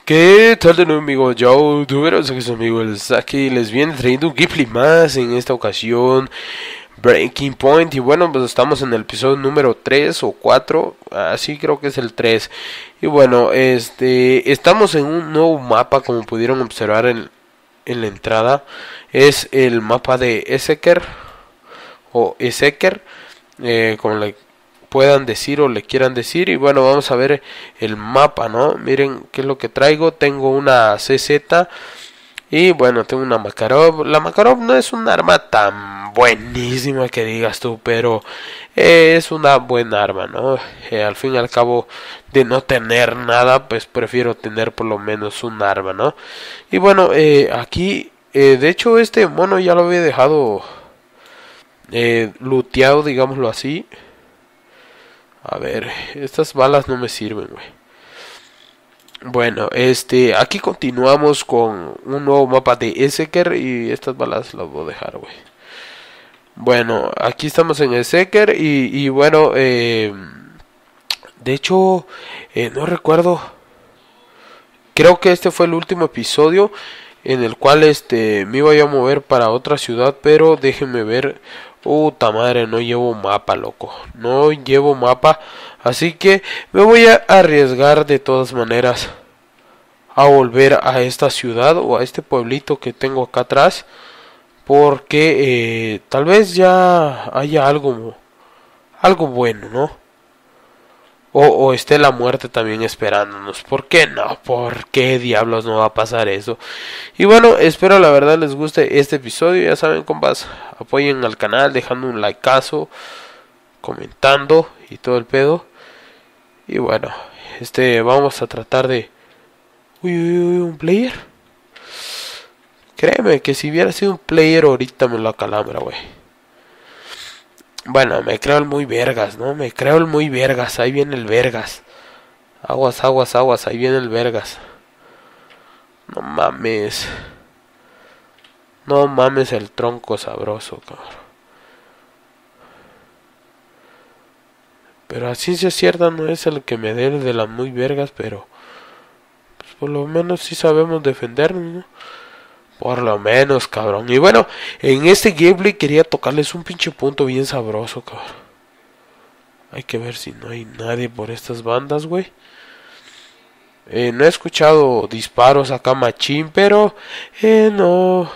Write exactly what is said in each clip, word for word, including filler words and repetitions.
¿Qué tal de nuevo, amigos youtuberos? Aquí su amigo el Saki les viene trayendo un gameplay más, en esta ocasión Breaking Point. Y bueno, pues estamos en el episodio número tres o cuatro, así creo que es el tres. Y bueno, este estamos en un nuevo mapa, como pudieron observar en, en la entrada. Es el mapa de Ezeker o Ezeker, eh, como le puedan decir o le quieran decir. Y bueno, vamos a ver el mapa, ¿no? Miren qué es lo que traigo. Tengo una C Z y bueno, tengo una Makarov. La Makarov no es un arma tan buenísima que digas tú, pero eh, es una buena arma, ¿no? Eh, al fin y al cabo, de no tener nada, pues prefiero tener por lo menos un arma, ¿no? Y bueno, eh, aquí, eh, de hecho, este mono ya lo había dejado eh, looteado, digámoslo así. A ver, estas balas no me sirven, güey. Bueno, este, aquí continuamos con un nuevo mapa de Ezeker y estas balas las voy a dejar, güey. Bueno, aquí estamos en Ezeker y, y bueno, eh, de hecho, eh, no recuerdo. Creo que este fue el último episodio en el cual este me iba a mover para otra ciudad, pero déjenme ver. Puta madre, no llevo mapa, loco. No llevo mapa. Así que me voy a arriesgar de todas maneras a volver a esta ciudad o a este pueblito que tengo acá atrás. Porque eh, tal vez ya haya algo, algo bueno, ¿no? O, o esté la muerte también esperándonos. ¿Por qué no? ¿Por qué diablos no va a pasar eso? Y bueno, espero la verdad les guste este episodio. Ya saben, compas, apoyen al canal dejando un likeazo, comentando y todo el pedo. Y bueno, este vamos a tratar de... Uy, uy, uy, un player. Créeme que si hubiera sido un player ahorita me lo acalambra, güey. Bueno, me creo el muy vergas, ¿no? Me creo el muy vergas. Ahí viene el vergas. Aguas, aguas, aguas. Ahí viene el vergas. No mames. No mames el tronco sabroso, cabrón. Pero a ciencia cierta no es el que me dé de las muy vergas, pero... Pues por lo menos sí sabemos defendernos, ¿no? Por lo menos, cabrón. Y bueno, en este gameplay quería tocarles un pinche punto bien sabroso, cabrón. Hay que ver si no hay nadie por estas bandas, güey. Eh, no he escuchado disparos acá machín, pero... Eh, no...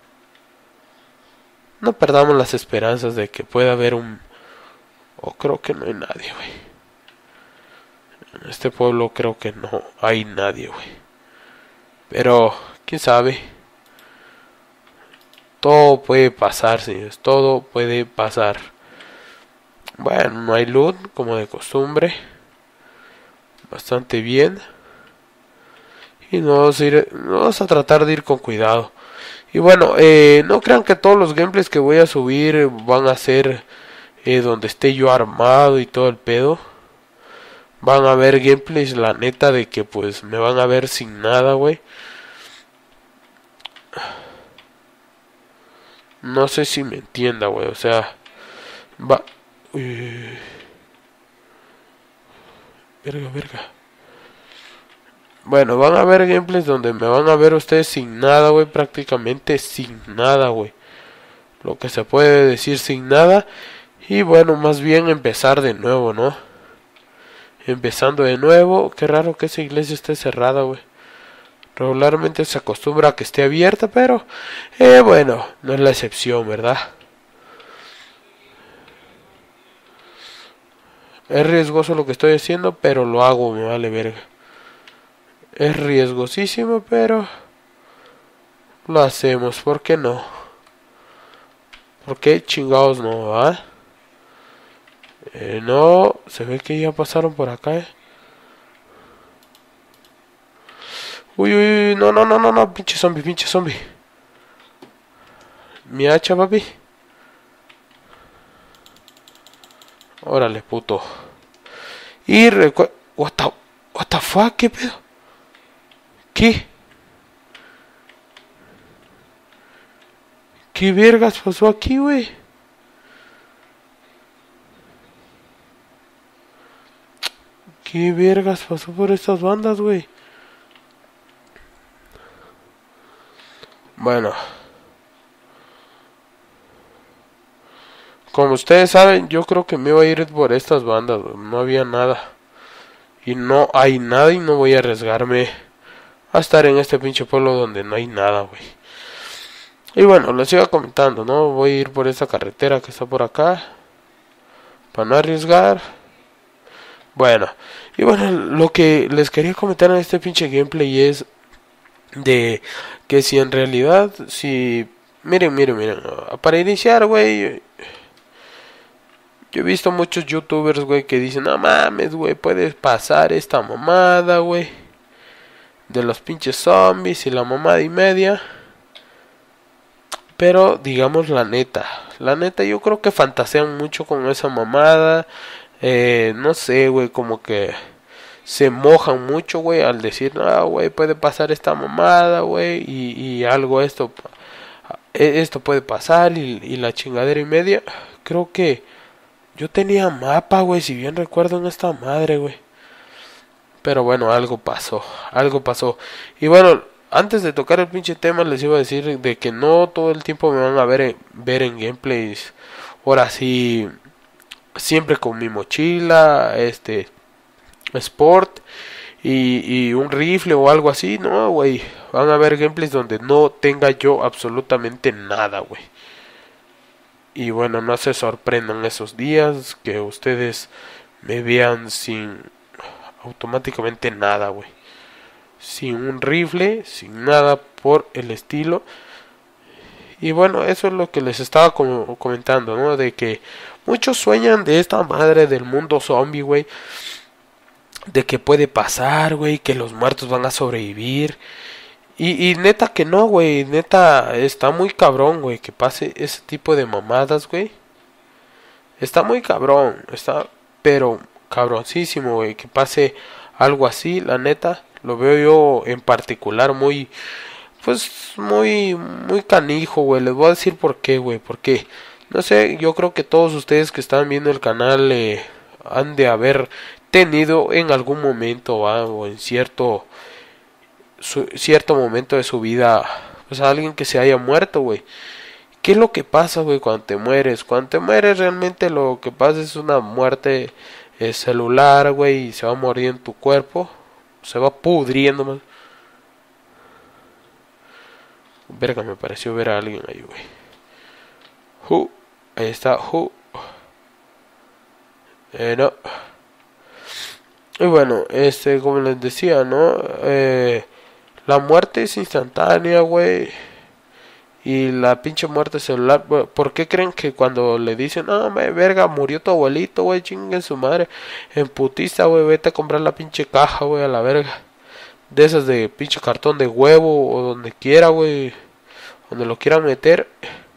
No perdamos las esperanzas de que pueda haber un... O oh, creo que no hay nadie, güey. En este pueblo creo que no hay nadie, güey. Pero, quién sabe. Todo puede pasar, señores. Todo puede pasar. Bueno, no hay loot, como de costumbre. Bastante bien. Y nos vamos a, ir, nos vamos a tratar de ir con cuidado. Y bueno, eh, no crean que todos los gameplays que voy a subir van a ser eh, donde esté yo armado y todo el pedo. Van a ver gameplays, la neta, de que pues me van a ver sin nada, güey. No sé si me entienda, güey. O sea, va... Uy. Verga, verga. Bueno, van a ver gameplays donde me van a ver ustedes sin nada, güey. Prácticamente sin nada, güey. Lo que se puede decir sin nada. Y bueno, más bien empezar de nuevo, ¿no? Empezando de nuevo. Qué raro que esa iglesia esté cerrada, güey. Regularmente se acostumbra a que esté abierta, pero... Eh, bueno, no es la excepción, ¿verdad? Es riesgoso lo que estoy haciendo, pero lo hago, me vale verga. Es riesgosísimo, pero... Lo hacemos, ¿por qué no? ¿Por qué chingados no, ah? Eh, no, se ve que ya pasaron por acá, eh. Uy, uy, uy, no, no, no, no, no, pinche zombie, pinche zombie. Mi hacha, papi. Órale, puto. Y recuerda... What the... What the fuck, ¿qué pedo? ¿Qué? ¿Qué vergas pasó aquí, güey? ¿Qué vergas pasó por estas bandas, güey? Bueno, como ustedes saben, yo creo que me iba a ir por estas bandas, güey. No había nada. Y no hay nada y no voy a arriesgarme a estar en este pinche pueblo donde no hay nada, güey. Y bueno, les iba comentando, ¿no? Voy a ir por esta carretera que está por acá, para no arriesgar. Bueno, y bueno, lo que les quería comentar en este pinche gameplay es de que si en realidad, si... Miren, miren, miren, para iniciar, güey, yo he visto muchos youtubers, güey, que dicen, no mames, güey, puedes pasar esta mamada, güey, de los pinches zombies y la mamada y media. Pero, digamos la neta, la neta yo creo que fantasean mucho con esa mamada. Eh, no sé, güey, como que se mojan mucho, güey, al decir, no, güey, puede pasar esta mamada, güey, y, y algo esto, esto puede pasar y, y la chingadera y media. Creo que yo tenía mapa, güey, si bien recuerdo en esta madre, güey. Pero bueno, algo pasó, algo pasó. Y bueno, antes de tocar el pinche tema les iba a decir de que no todo el tiempo me van a ver en, ver en gameplays. Ahora sí, siempre con mi mochila, este, sport y, y un rifle o algo así. No, güey, van a ver gameplays donde no tenga yo absolutamente nada, güey. Y bueno, no se sorprendan esos días que ustedes me vean sin automáticamente nada, güey. Sin un rifle, sin nada por el estilo. Y bueno, eso es lo que les estaba como comentando, ¿no? De que muchos sueñan de esta madre del mundo zombie, güey. De que puede pasar, güey, que los muertos van a sobrevivir. Y, y neta que no, güey. Neta, está muy cabrón, güey, que pase ese tipo de mamadas, güey. Está muy cabrón, está, pero cabroncísimo, güey, que pase algo así, la neta. Lo veo yo en particular muy, pues, muy, muy canijo, güey. Les voy a decir por qué, güey, porque, no sé, yo creo que todos ustedes que están viendo el canal eh, han de haber tenido en algún momento, ¿va? O en cierto, su, cierto momento de su vida, pues a alguien que se haya muerto, güey. ¿Qué es lo que pasa, güey, cuando te mueres? Cuando te mueres realmente lo que pasa es una muerte eh, celular, güey, y se va a morir en tu cuerpo. Se va pudriendo, man. Verga, me pareció ver a alguien ahí, güey. Who. Ahí está, who. Eh, no. Y bueno, este, como les decía, ¿no? Eh, la muerte es instantánea, güey. Y la pinche muerte celular, ¿por qué creen que cuando le dicen, no, me verga, murió tu abuelito, güey, chinguen su madre, en putiza, güey, vete a comprar la pinche caja, güey, a la verga, de esas de pinche cartón de huevo, o donde quiera, güey, donde lo quieran meter?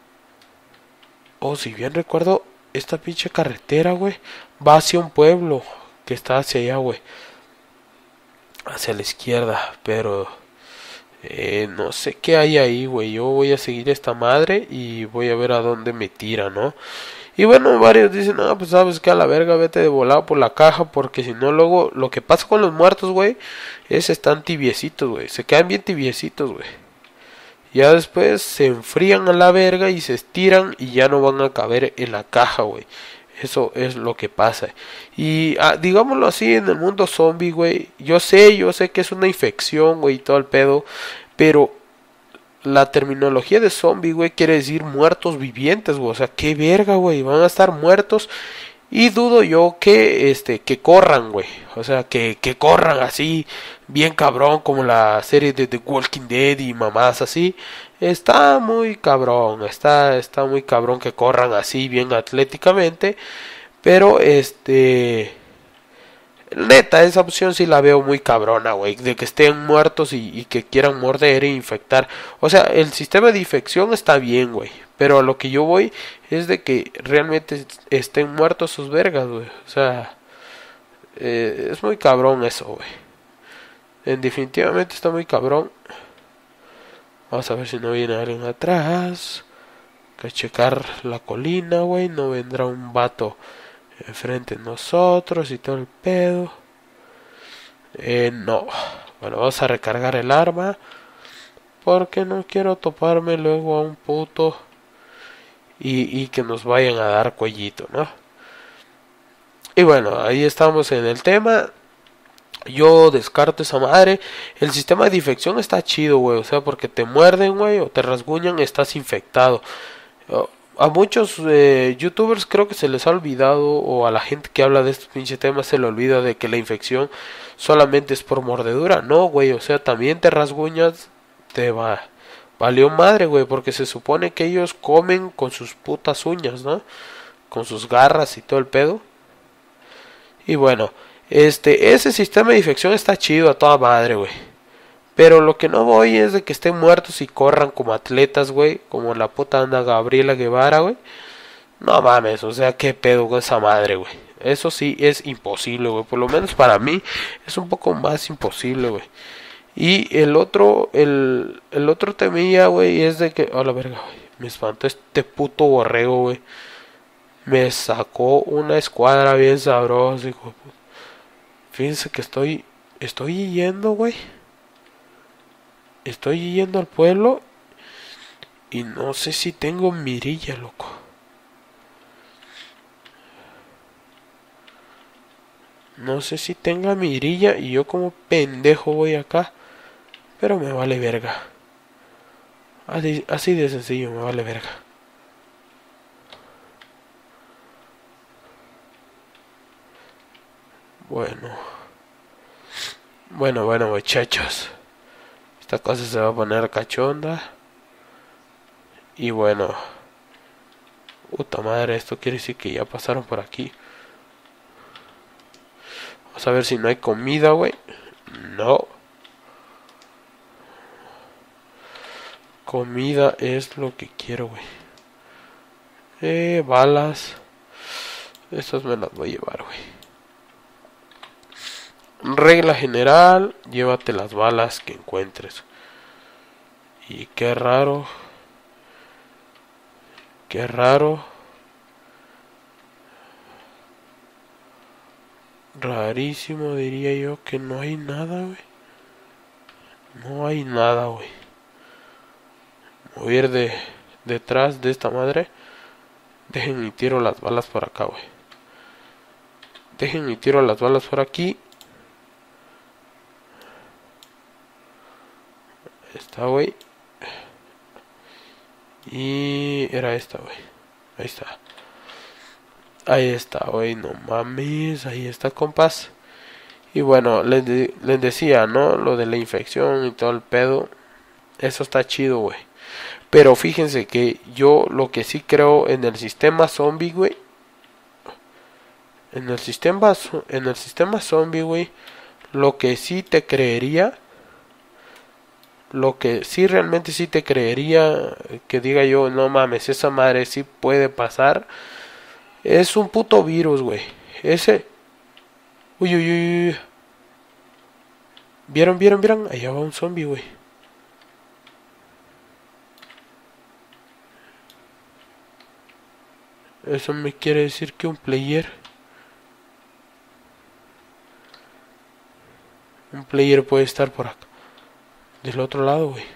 Oh, si bien recuerdo, esta pinche carretera, güey, va hacia un pueblo que está hacia allá, güey, hacia la izquierda, pero... Eh, no sé qué hay ahí, güey. Yo voy a seguir esta madre y voy a ver a dónde me tira, ¿no? Y bueno, varios dicen, no, pues sabes que a la verga vete de volado por la caja, porque si no luego lo que pasa con los muertos, güey, es están tibiecitos, güey. Se quedan bien tibiecitos, güey. Ya después se enfrían a la verga y se estiran y ya no van a caber en la caja, güey. Eso es lo que pasa. Y ah, digámoslo así, en el mundo zombie, güey. Yo sé, yo sé que es una infección, güey, y todo el pedo. Pero la terminología de zombie, güey, quiere decir muertos vivientes, güey. O sea, qué verga, güey. Van a estar muertos. Y dudo yo que este que corran, güey. O sea, que, que corran así, bien cabrón, como la serie de The Walking Dead y mamadas así. Está muy cabrón, está, está muy cabrón que corran así, bien atléticamente. Pero este... neta, esa opción sí la veo muy cabrona, güey. De que estén muertos y, y que quieran morder e infectar. O sea, el sistema de infección está bien, güey. Pero a lo que yo voy es de que realmente estén muertos sus vergas, güey. O sea, eh, es muy cabrón eso, güey. En definitivamente está muy cabrón. Vamos a ver si no viene alguien atrás. Hay que checar la colina, güey. No vendrá un vato enfrente de nosotros y todo el pedo. Eh, no. Bueno, vamos a recargar el arma. Porque no quiero toparme luego a un puto y, y que nos vayan a dar cuellito, ¿no? Y bueno, ahí estamos en el tema. Yo descarto esa madre. El sistema de infección está chido, güey. O sea, porque te muerden, güey, o te rasguñan, estás infectado. A muchos eh, youtubers creo que se les ha olvidado, o a la gente que habla de este pinche tema se le olvida de que la infección solamente es por mordedura. No, güey, o sea, también te rasguñas, te va. Valió madre, güey, porque se supone que ellos comen con sus putas uñas, ¿no? Con sus garras y todo el pedo. Y bueno, este, ese sistema de infección está chido a toda madre, güey. Pero lo que no voy es de que estén muertos y corran como atletas, güey. Como la puta anda Gabriela Guevara, güey. No mames, o sea, qué pedo con esa madre, güey. Eso sí es imposible, güey. Por lo menos para mí es un poco más imposible, güey. Y el otro, el, el otro temilla, güey, es de que... Oh, la verga, güey. Me espantó este puto borrego, güey. Me sacó una escuadra bien sabrosa, hijo de puta. Fíjense que estoy... Estoy yendo, güey. Estoy yendo al pueblo y no sé si tengo mirilla, loco. No sé si tenga mirilla y yo como pendejo voy acá. Pero me vale verga. Así, así de sencillo, me vale verga. Bueno. Bueno, bueno, muchachos. Esta cosa se va a poner cachonda. Y bueno. Puta madre, esto quiere decir que ya pasaron por aquí. Vamos a ver si no hay comida, güey. No. Comida es lo que quiero, güey. Eh, balas. Estas me las voy a llevar, güey. Regla general, llévate las balas que encuentres. Y qué raro. Qué raro. Rarísimo diría yo que no hay nada, güey. No hay nada, güey. Voy a ir de, detrás de esta madre. Dejen y tiro las balas por acá, güey. Dejen y tiro las balas por aquí. Esta, güey. Y era esta, güey. Ahí está. Ahí está, güey. No mames. Ahí está, compas. Y bueno, les, de, les decía, ¿no? Lo de la infección y todo el pedo. Eso está chido, güey. Pero fíjense que yo lo que sí creo en el sistema zombie, güey. En el sistema, en el sistema zombie, güey. Lo que sí te creería. Lo que sí realmente sí te creería. Que diga yo, no mames, esa madre sí puede pasar. Es un puto virus, güey. Ese. Uy, uy, uy, uy. ¿Vieron, vieron, vieron? Allá va un zombie, güey. Eso me quiere decir que un player. Un player puede estar por acá. Del otro lado, güey.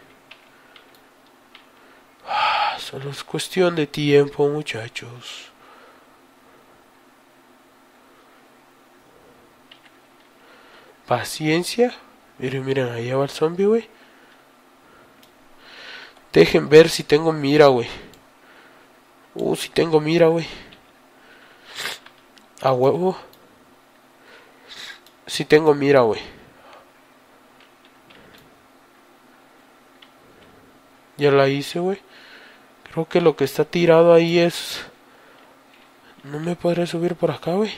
Ah, solo es cuestión de tiempo, muchachos. Paciencia. Miren, miren, allá va el zombie, güey. Dejen ver si tengo mira, güey. Uh, si tengo mira, güey. A huevo. Si tengo mira, güey. Ya la hice, güey. Creo que lo que está tirado ahí es... No me podré subir por acá, güey.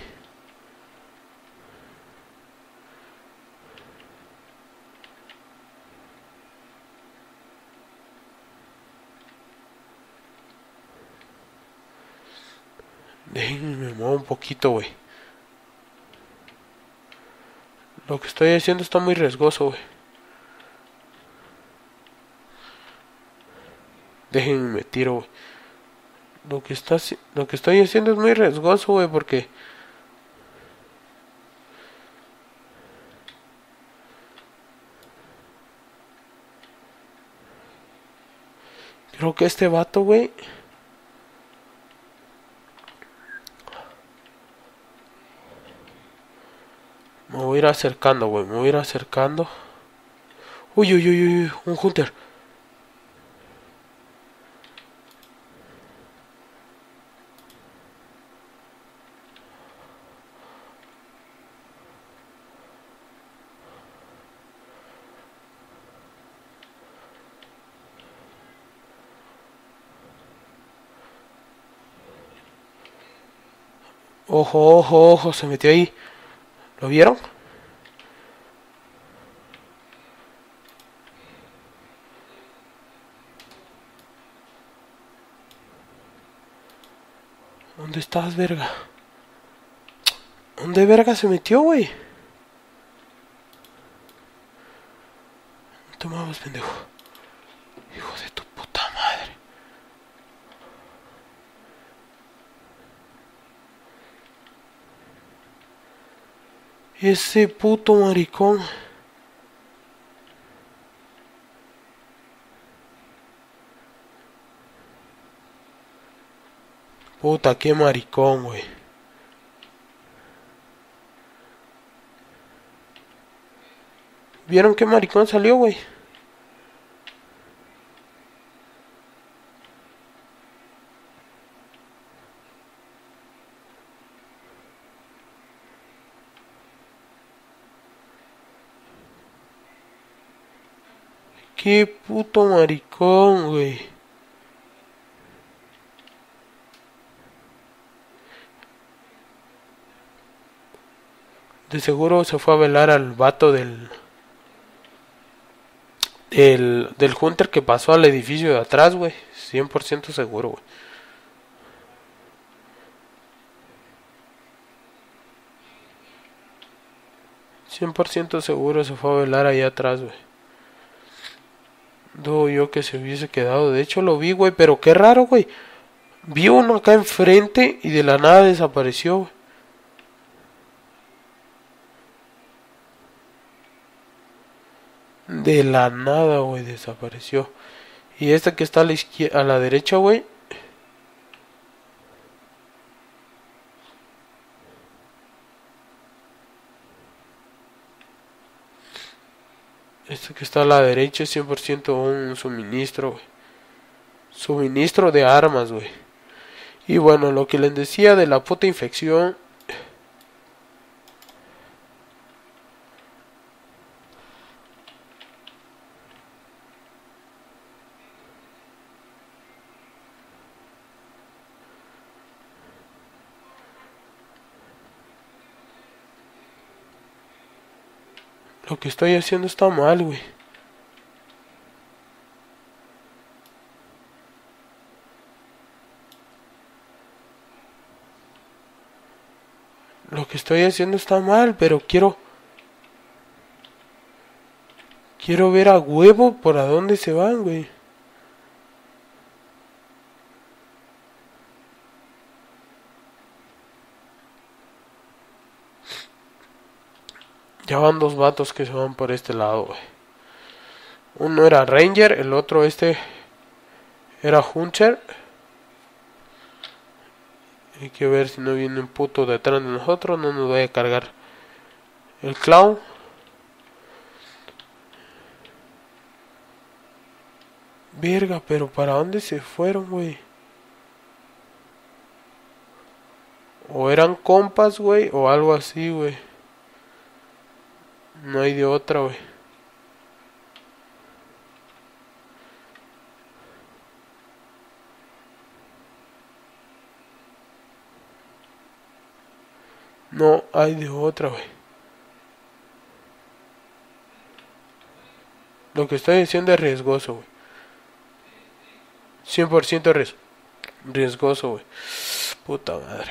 Déjenme me muevo un poquito, güey. Lo que estoy haciendo está muy riesgoso, güey. Déjenme me tiro, güey. Lo que está, lo que estoy haciendo es muy riesgoso, güey, porque... Creo que este vato, güey. Me voy a ir acercando, güey. Me voy a ir acercando. Uy, uy, uy, uy. Un Hunter. Ojo, ojo, ojo. Se metió ahí. ¿Lo vieron? ¿Dónde estás, verga? ¿Dónde verga se metió, güey? No te muevas, pendejo. Hijo de tu puta madre. Ese puto maricón. Puta, qué maricón, güey. ¿Vieron qué maricón salió, güey? Qué puto maricón, güey. De seguro se fue a velar al vato del... Del, del Hunter que pasó al edificio de atrás, güey. cien por ciento seguro, güey. cien por ciento seguro se fue a velar ahí atrás, güey. Dudo yo que se hubiese quedado. De hecho lo vi, güey, pero qué raro, güey. Vi uno acá enfrente y de la nada desapareció, güey. De la nada, güey, desapareció. Y este que está a la izquierda, a la derecha, güey. Este que está a la derecha es cien por ciento un suministro, güey. Suministro de armas, güey. Y bueno, lo que les decía de la puta infección. Lo que estoy haciendo está mal, güey. Lo que estoy haciendo está mal, pero quiero... Quiero ver a huevo por a dónde se van, güey. Ya van dos vatos que se van por este lado, güey. Uno era Ranger, el otro este era Hunter. Hay que ver si no viene un puto detrás de nosotros. No nos vaya a cargar el clown. Verga, pero ¿para dónde se fueron, güey? O eran compas, güey, o algo así, güey. No hay de otra, güey. No hay de otra, güey. Lo que estoy diciendo es riesgoso, güey. cien por ciento ries riesgoso, güey. Puta madre.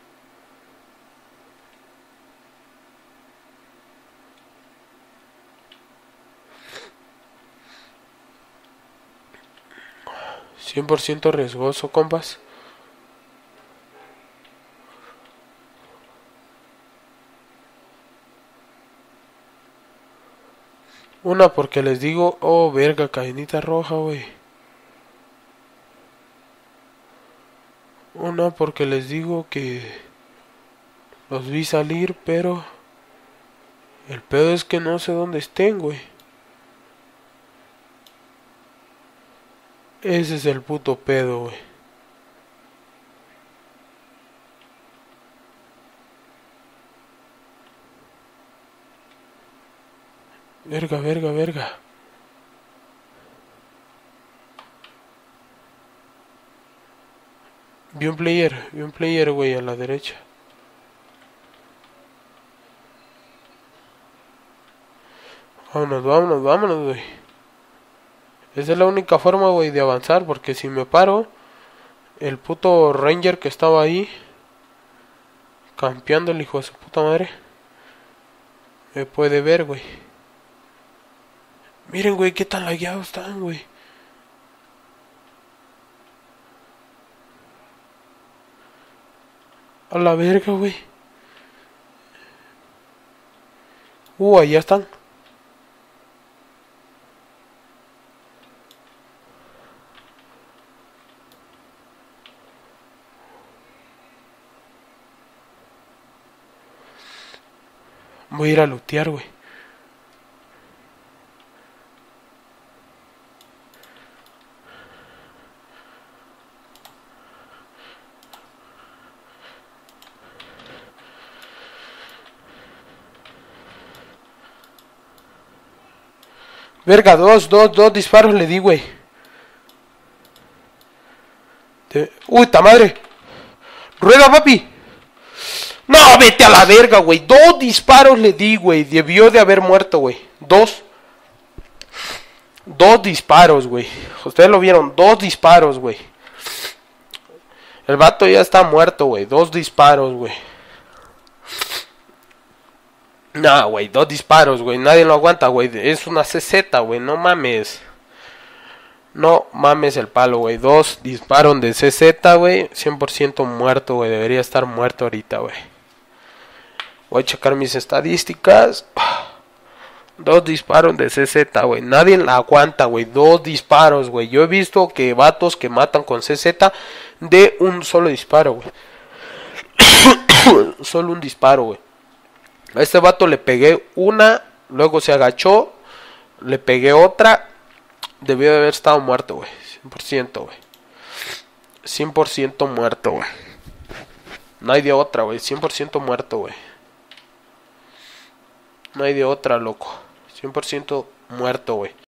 cien por ciento riesgoso, compas. Una porque les digo, oh, verga, cadenita roja, güey. no, porque les digo que los vi salir, pero el pedo es que no sé dónde estén, güey. Ese es el puto pedo, güey. Verga, verga, verga. Vi un player, vi un player, güey, a la derecha. Vámonos, vámonos, vámonos, güey. Esa es la única forma, güey, de avanzar, porque si me paro, el puto ranger que estaba ahí, campeando el hijo de su puta madre, me puede ver, güey. Miren, güey, qué tan lagueados están, güey. A la verga, güey. Uh, allá están. Voy a ir a lootear, güey. Verga, dos, dos, dos disparos le di, güey. Te... Uy, ta madre. Rueda, papi. No, vete a la verga, güey. Dos disparos le di, güey. Debió de haber muerto, güey. Dos. Dos disparos, güey. Ustedes lo vieron. Dos disparos, güey. El vato ya está muerto, güey. Dos disparos, güey. No, güey, dos disparos, güey. Nadie lo aguanta, güey. Es una C Z, güey. No mames. No mames el palo, güey. Dos disparos de C Z, güey. cien por ciento muerto, güey. Debería estar muerto ahorita, güey. Voy a checar mis estadísticas. Dos disparos de C Z, güey. Nadie la aguanta, güey. Dos disparos, güey. Yo he visto que vatos que matan con C Z de un solo disparo, güey. Solo un disparo, güey. A este vato le pegué una, luego se agachó, le pegué otra, debió de haber estado muerto, güey. cien por ciento, güey. cien por ciento muerto, güey. No hay de otra, güey. cien por ciento muerto, güey. No hay de otra, loco. cien por ciento muerto, güey.